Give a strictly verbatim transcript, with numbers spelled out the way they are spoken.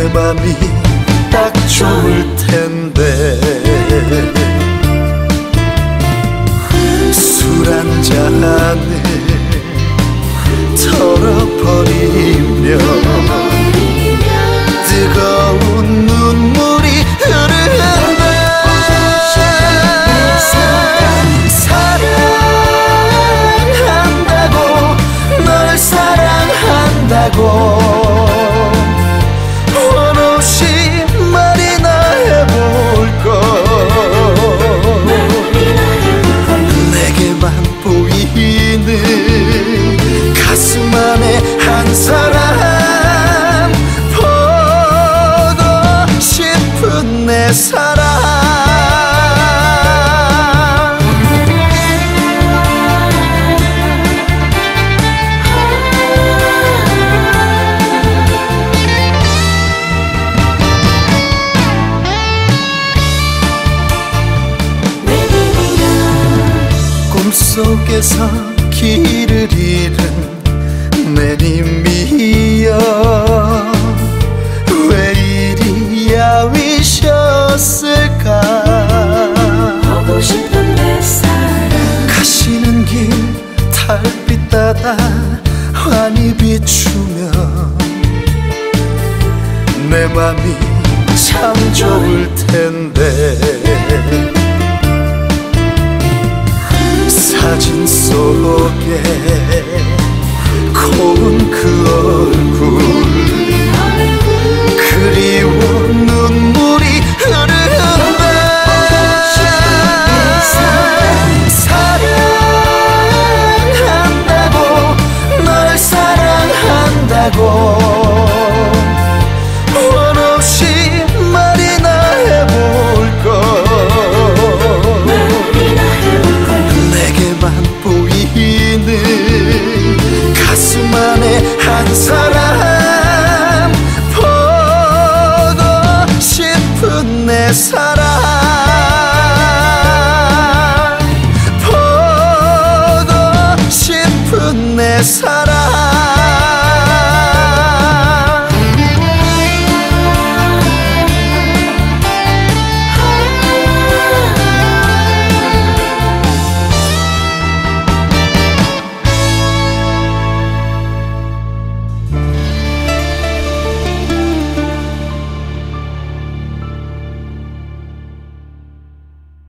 맘이 딱 좋을 텐데 술 한 잔을 털어버리며 뜨거운 눈물이 흐른다. 사랑한다고 널 사랑한다고 한없이 말이나 해볼걸. 내게만 보이는 가슴 안에 한 사람 보고 싶은 내 사랑. 꿈속에서 길을 잃은 내님이여 왜 이리 야위셨을까. 보고 싶은 내 사랑 가시는 길 달빛 따다 환히 비추면 내 맘이 참 좋을 텐데 사진 속에 고운 그 얼굴 그리워 눈물이 흐른다. 사랑한다고 널 사랑한다고 한없이 말이나 해볼걸. 내게만 보이는 가슴 안에 한 사람 보고 싶은 내 사랑.